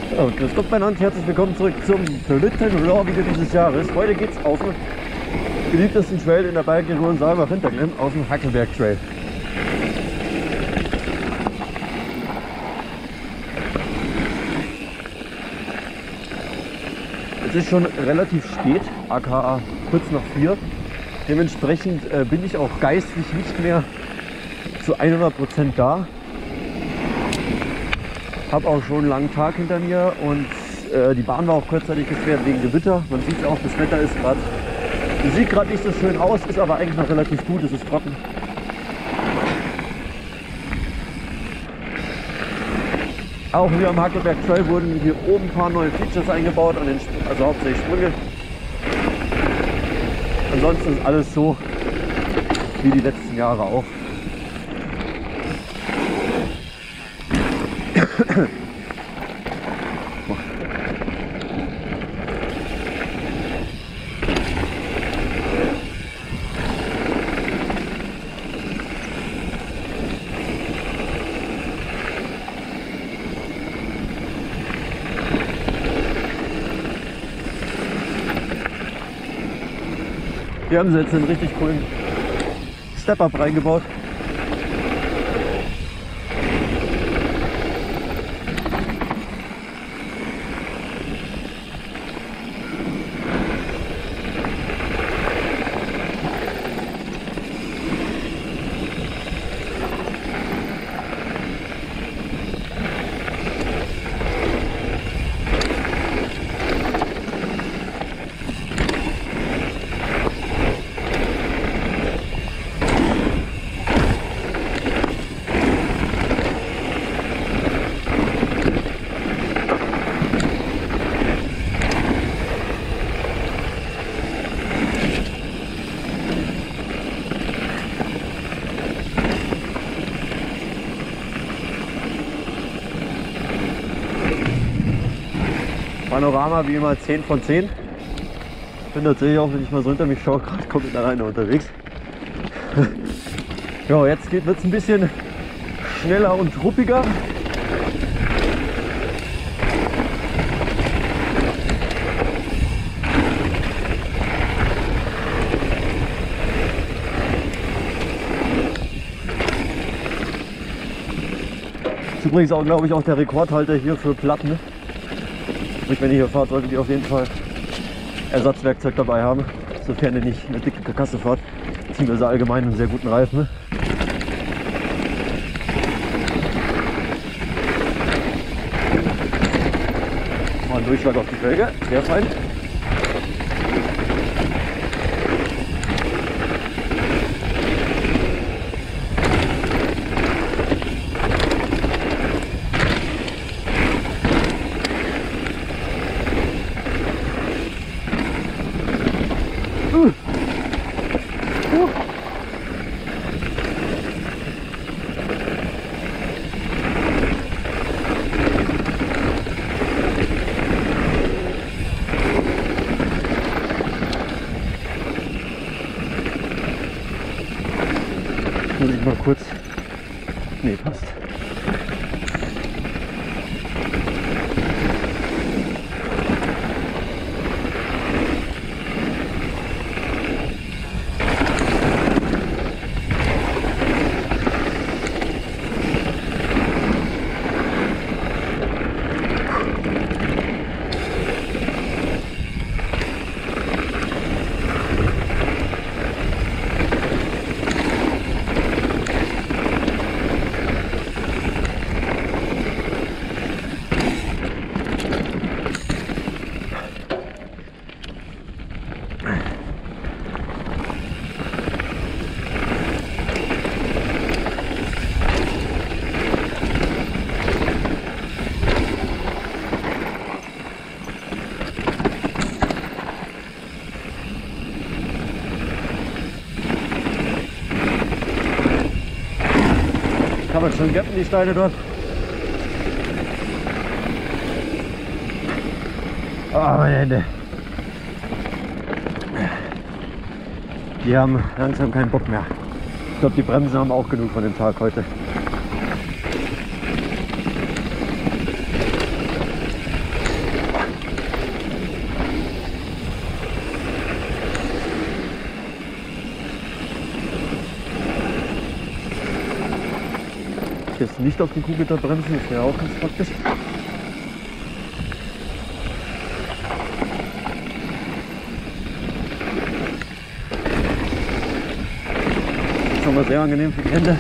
Ja, grüß Gott miteinander, herzlich willkommen zurück zum dritten Raw-Video dieses Jahres. Heute geht es auf den beliebtesten Trail in der Bergregion Saalbach-Hinterglemm, auf dem Hackelberg Trail. Es ist schon relativ spät, aka kurz nach 4. Dementsprechend bin ich auch geistlich nicht mehr zu 100% da. Habe auch schon einen langen Tag hinter mir und die Bahn war auch kurzzeitig gesperrt wegen Gewitter. Man sieht auch, das Wetter ist gerade, sieht gerade nicht so schön aus, ist aber eigentlich noch relativ gut, es ist trocken. Auch hier am Hackelberg Trail wurden hier oben ein paar neue Features eingebaut, also hauptsächlich Sprünge. Ansonsten ist alles so wie die letzten Jahre auch. Hier haben sie jetzt einen richtig coolen Step-Up reingebaut. Panorama wie immer 10 von 10. Ich bin tatsächlich auch, wenn ich mal so hinter mich schaue, gerade komplett alleine unterwegs. Ja, jetzt wird es ein bisschen schneller und ruppiger. Das ist übrigens auch, glaube ich, auch der Rekordhalter hier für Platten. Wenn ihr hier fahrt, solltet ihr auf jeden Fall Ersatzwerkzeug dabei haben, sofern ihr nicht eine dicke Karkasse fahrt, beziehungsweise allgemein einen sehr guten Reifen. Mal einen Durchschlag auf die Felge, sehr fein. Muss ich mal kurz. Nee, passt. Kann man schon gappen, die Steine dort. Oh, meine Hände. Die haben langsam keinen Bock mehr. Ich glaube, die Bremsen haben auch genug von dem Tag heute. müssen nicht auf den Kuhgitter bremsen, das wäre auch ganz praktisch. Das ist schon mal sehr angenehm für die Hände.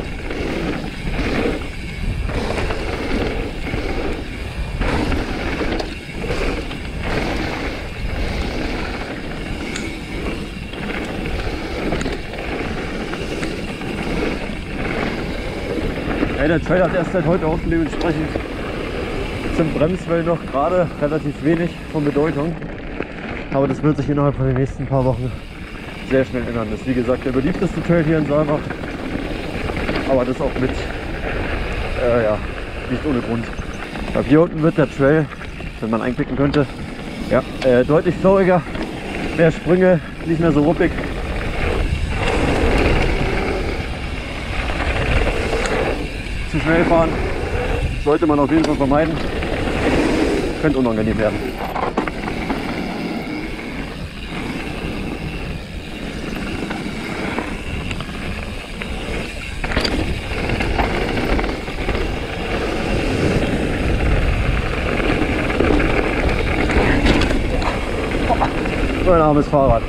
Ja, der Trail hat erst seit heute offen, dementsprechend sind Bremswellen noch gerade relativ wenig von Bedeutung. Aber das wird sich innerhalb von den nächsten paar Wochen sehr schnell ändern. Das ist wie gesagt der beliebteste Trail hier in Saalbach. Aber das auch mit, ja, nicht ohne Grund. Ab hier unten wird der Trail, wenn man einklicken könnte, ja, deutlich flowiger, mehr Sprünge, nicht mehr so ruppig. Zu schnell fahren sollte man auf jeden Fall vermeiden. Könnte unangenehm werden. So ein armes Fahrrad.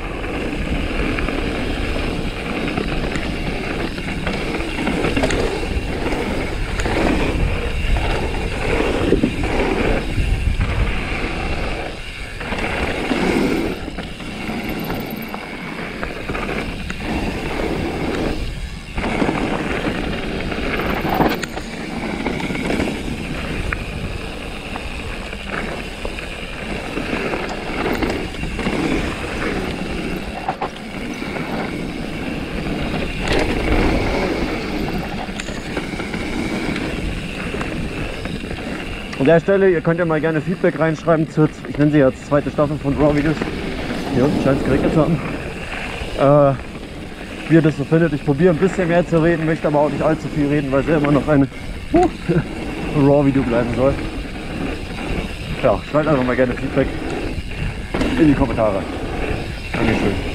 An der Stelle, ihr könnt ja mal gerne Feedback reinschreiben zur, ich nenne sie jetzt zweite Staffel von Raw Videos. Hier unten scheint es geregnet zu haben. Wie ihr das so findet. Ich probiere ein bisschen mehr zu reden, möchte aber auch nicht allzu viel reden, weil es ja immer noch ein Raw Video bleiben soll. Ja, schreibt einfach mal gerne Feedback in die Kommentare. Dankeschön.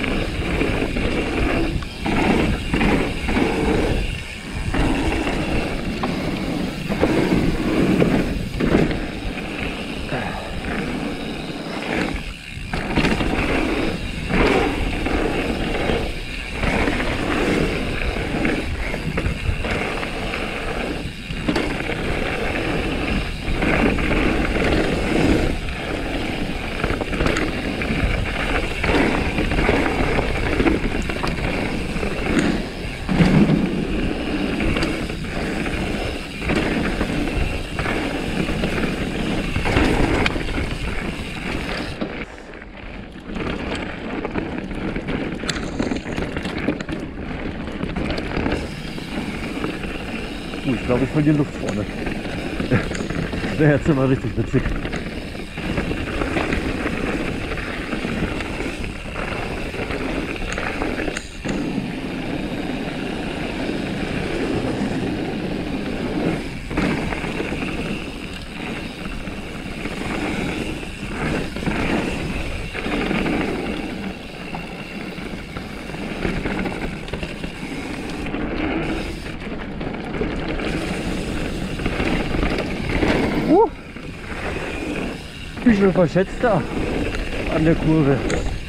Ich glaube, ich verliere Luft vorne. Das wäre jetzt immer richtig witzig. Wie schön verschätzt da an der Kurve.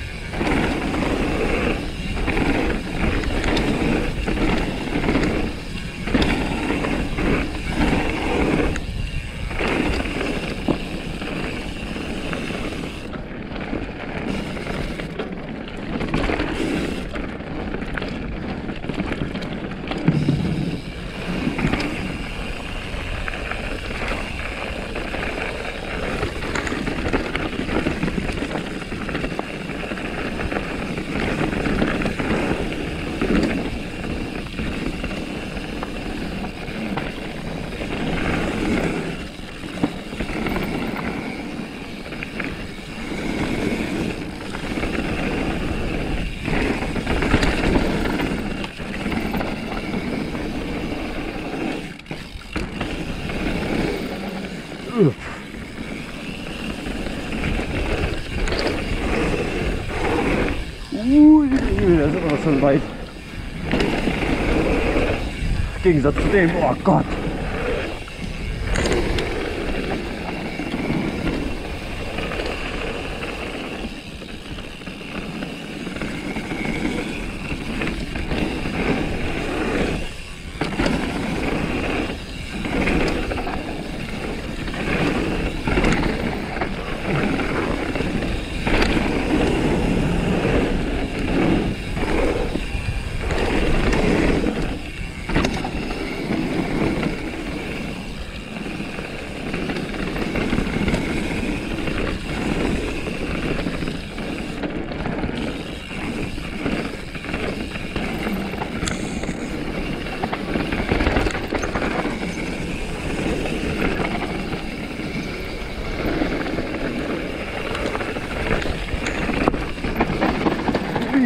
Das ist aber schon weit. Im Gegensatz zu dem, oh Gott,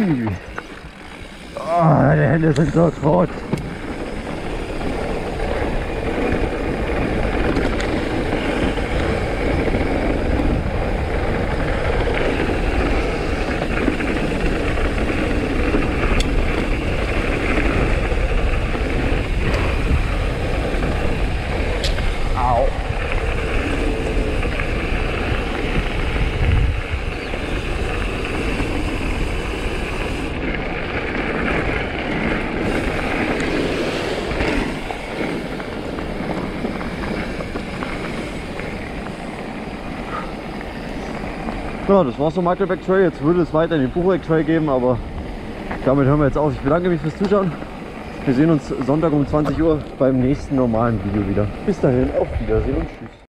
Ui. Oh, meine Hände sind so tot. Au. Ja, das war's vom Mackelbeck Trail. Jetzt würde es weiter in den Buchweg Trail geben, aber damit hören wir jetzt auf. Ich bedanke mich fürs Zuschauen. Wir sehen uns Sonntag um 20 Uhr beim nächsten normalen Video wieder. Bis dahin, auf Wiedersehen und tschüss.